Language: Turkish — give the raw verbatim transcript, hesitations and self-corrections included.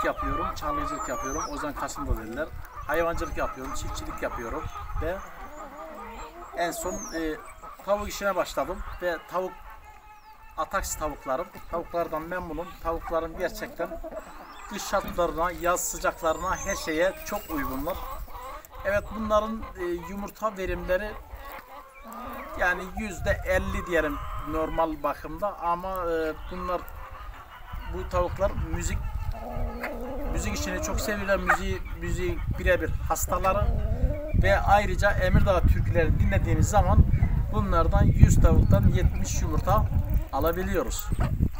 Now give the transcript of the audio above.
Çiftçilik yapıyorum, çarlayıcılık yapıyorum. Ozan Kasım'da dediler. Hayvancılık yapıyorum, çiftçilik yapıyorum ve en son e, tavuk işine başladım ve tavuk ataksi tavuklarım. Tavuklardan memnunum. Tavuklarım gerçekten kış şartlarına, yaz sıcaklarına, her şeye çok uygunlar. Evet, bunların e, yumurta verimleri yani yüzde elli diyelim normal bakımda, ama e, bunlar bu tavuklar müzik müzik işini çok seviyorlar. Müziği, müziği birebir hastaları ve ayrıca Emirdağ türkülerini dinlediğimiz zaman bunlardan yüz tavuktan yetmiş yumurta alabiliyoruz.